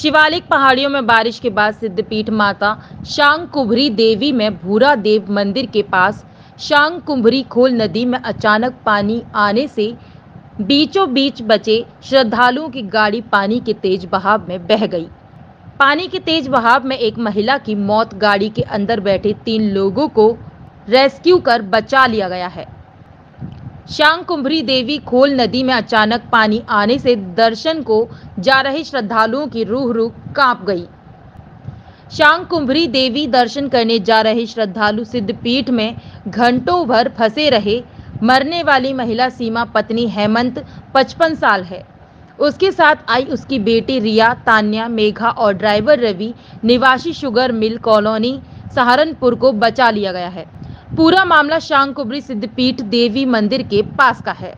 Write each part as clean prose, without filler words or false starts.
शिवालिक पहाड़ियों में बारिश के बाद सिद्धपीठ माता शांकुभरी देवी में भूरा देव मंदिर के पास शांकुभरी खोल नदी में अचानक पानी आने से बीचों बीच बचे श्रद्धालुओं की गाड़ी पानी के तेज बहाव में बह गई। पानी के तेज बहाव में एक महिला की मौत, गाड़ी के अंदर बैठे 3 लोगों को रेस्क्यू कर बचा लिया गया है। शांकुभरी देवी खोल नदी में अचानक पानी आने से दर्शन को जा रहे श्रद्धालुओं की रूह कांप गई। शांकुभरी देवी दर्शन करने जा रहे श्रद्धालु सिद्धपीठ में घंटों भर फंसे रहे। मरने वाली महिला सीमा पत्नी हेमंत 55 साल है। उसके साथ आई उसकी बेटी रिया, तान्या, मेघा और ड्राइवर रवि निवासी शुगर मिल कॉलोनी सहारनपुर को बचा लिया गया है। पूरा मामला शांकुभरी सिद्धपीठ देवी मंदिर के पास का है।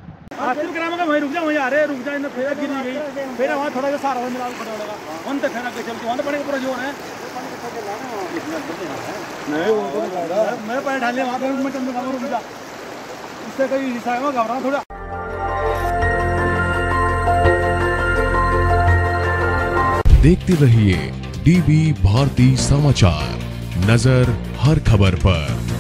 देखते रहिए डीवी भारती समाचार, नजर हर खबर पर।